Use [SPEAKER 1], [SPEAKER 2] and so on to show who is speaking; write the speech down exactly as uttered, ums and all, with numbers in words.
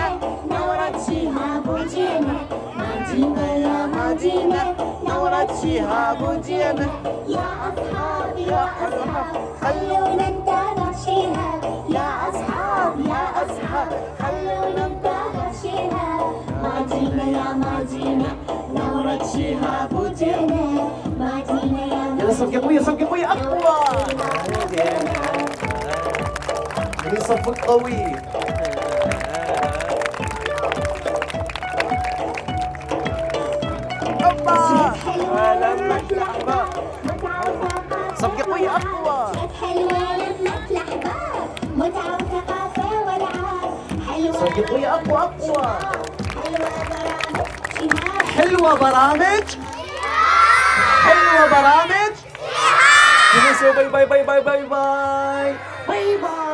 [SPEAKER 1] مدينة نورت شهاب وجينا مدينة يا مدينة نورت شهاب وجينا يا أصحاب يا أصحاب خلونا نتابع شهاب يا أصحاب يا أصحاب خلونا نتابع شهاب مدينة يا مدينة نورت شهاب وجينا مدينة يا مدينة يلا صفقة قوية صفقة قوية أقوى يعني صفق قوي ولما تلحبا صفقة قوية أقوى حلوة لما تلحبا متعة وثقافة والعاب صفقة قوية أقوى أقوى حلوة برامج حلوة برامج باي باي باي باي باي باي باي باي